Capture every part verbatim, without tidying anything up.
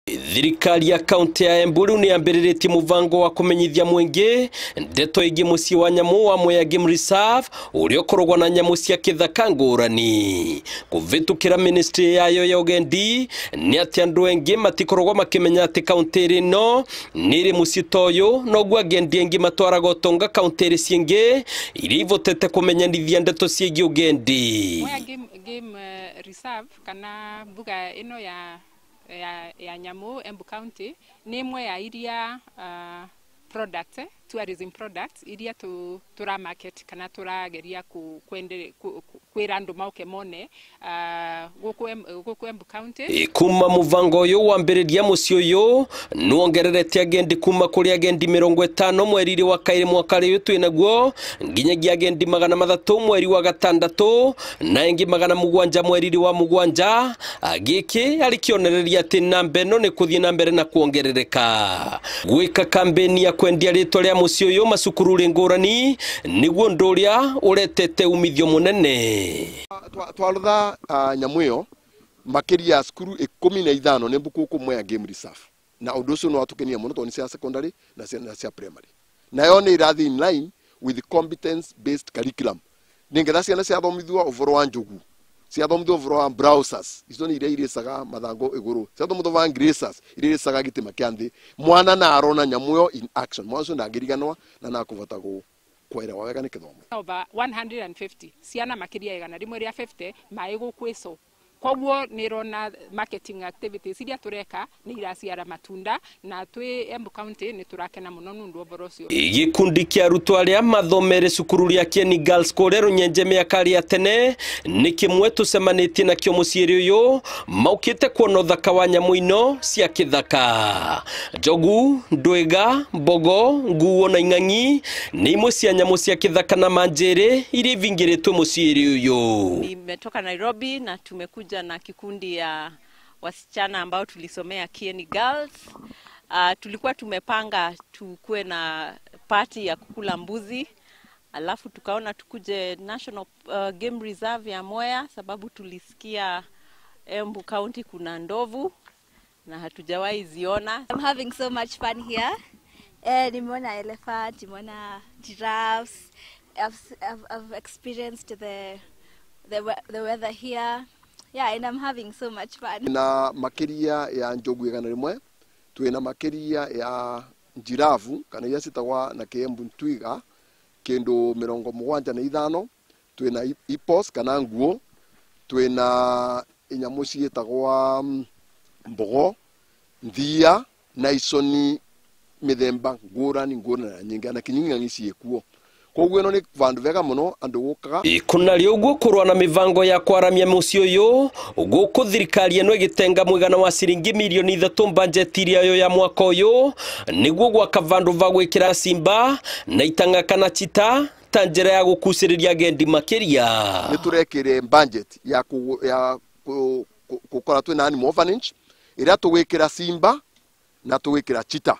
Thirikari ya kaunti ya Embu ni yambĩrĩrĩtie mũbango wa kũmenyithia mũingĩ ndeto ĩgiĩ mũciĩ wa nyamũ wa Mwea Game Reserve ũrĩa ũkoragwo na nyamũ cia kĩthaka ngũrani. Kũvĩtũkĩra ministry yayo ya ũgendi nĩ atĩ andũ aingĩ matikoragwo makĩmenya atĩ kaunti ĩno nĩ ĩrĩ mũciĩ ta ũyũ, noguo agendi aingĩ matwaraga ũtonga kaunti ciĩngĩ iria ivotete kũmenyithia ndeto ciĩgiĩ ũgendi. Mwea Game, Game uh, Reserve kana mbuga ĩno ya ya, ya nyamu Embu County ni imwe ya iria uh, products eh, tourism products iria tu tura market kana turageria ku kwende kwira andu mauke mone uh, guku Embu County. E, kuma muvango yo wambĩrĩria muci uyu nuongererete agendi kuma kuri agendi mirongo itano mweri wa kairi mwaka riu twinaguo nginyagia agendi magana mathatu mweri wa gatandatu na ingi magana mugwanja mweri wa mugwanja. Agiki alikionereria ati namba ĩno ni kuthie na mbere na kuongerereka. Gwika kampeni ya kwendia rĩtwa rĩa muci uyu macukuru ngũrani niguo ndu uria uretete umithio munene. Twarutha nyamu iyo makiria ya cukuru ikumi na ithano nĩ mbuku Mwea Game Reserve, na undu ucio no atukenia muno tondũ cia secondary na cia cia primary, nayo nĩ irathi in line with the competence based curriculum. Ningetha ciana cia thomithwa ũvoro wa njugu, cia thomithwa ũvoro wa browsers, icio nĩ iria iricaga mathango iguru, cia thomithwa wa gracers iria iricaga gitima kĩa nthi. Mwana na arona nyamu iyo in action, mwana ũcio ndangĩriganwa na nakuvota gu kwera wawega nĩ kithomo. Over one hundred fifty ciana makiria igana rimwe ria fifty mai gukweso. Koguo nirona marketing activities iria tureka ni iraciara matunda na twi Embu County ni turakena muno nundu oboro ucio. Gikundi kia arutwo aria mathomere cukuru ria Kieni Girls kũrĩa Runyenje mĩaka ya tene ni kimwe tucemanitie na kio muciiri uyu maukite kuona thaka wa nyamu ino cia kithaka. Njogu, ndwiga, mbogo, nguo na ing'ang'i ni imwe cia nyamu cia kithaka na manjere iria ivingĩrĩtwo muciiri uyu. Nimetoka Nairobi na tumekuja na kikundi ya wasichana ambao tulisomea Kieni Girls. Uh, tulikuwa tumepanga tukue na party ya kukula mbuzi, alafu tukaona tukuje National uh, Game Reserve ya Mwea sababu tulisikia Embu County kuna ndovu na hatujawahi ziona. I'm having so much fun here. Eh, nimeona elephant, nimeona giraffes. I've, I've, I've experienced the, the, the weather here. Yeah, and I'm having so much fun. Na makiria ya njogu igana rimwe, twina makiria ya njirafu kana iria citagwa na Kiembu twiga kindu mirongo mugwanja na ithano, twina ipos kana nguo, twina inyamu ciitagwa mbogo, nthia na iconi mithemba ngũrani ngũrani nyingi na kinying'ang'i ciekuo. Koguo ĩno nĩ vandu vega muno andu gukaga. Kuna rĩo gũkorwo na mivango ya kwaramia muciĩ uyu gũkũ thirikari ĩno ĩgĩtenga mũigana wa ciringi milioni ithatũ bajeti iria ya mwaka uyu niguo gwaka vandu va gwĩkĩra simba na itanga kana chita ta njĩra ya gũkucĩrĩria agendi makiria. Nĩ tũrekĩre budget ya ku, ya gũkora twĩna animal orphanage iria tũgwĩkĩra simba na tũgwĩkĩra chita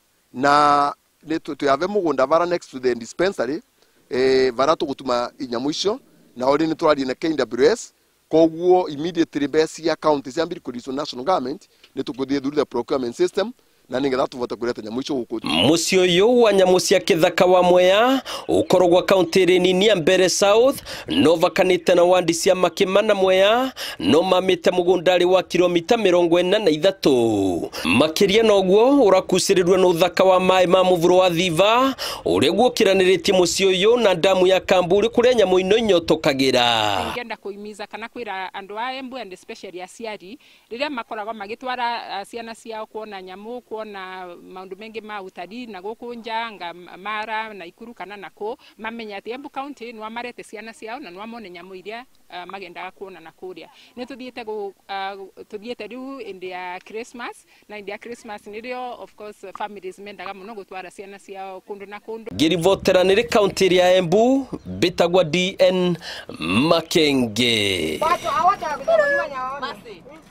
na to have mugunda vara next to the dispensary eh vara to gutuma inyamu icio na ori ni twari na K W S. Koguo immediately base ya county ciambiri kuri national government ni tukuthie through the procurement system na ningetha tuvota kureta nyamu icio guku. Muci uyu wa nyamu cia kithaka wa Mwea ukorogwa county nini ya Mbere South no vakanite na wandi cia Makima na Mwea no mamite mugundari wa kilomita mirongo ina na ithatu. Makiria noguo urakucirirwe no thaka wa mai ma muvuro wa Thiva uria gukiraniritie muci uyu na damu ya Kamburi kuria nyamu ino inyotokagira. Ngenda kuimiza kana kwira andu a Embu and especially aciari riria makoragwo magitwara ciana ciao kuona nyamu na maundu mengi ma utalii na guku njanga Mara na Ikuru kana nako mamenya ati Embu County nwa marete ciana ciao na nwa mone nyamu iria uh, magendaga kuona na kuria. Ni tuthiete go uh, tuthiete riu India Christmas na India Christmas nirio of course families mendaga muno gutwara ciana ciao kundu na kundu. Girivotera niri county ya Embu bitagwa D N Makenge.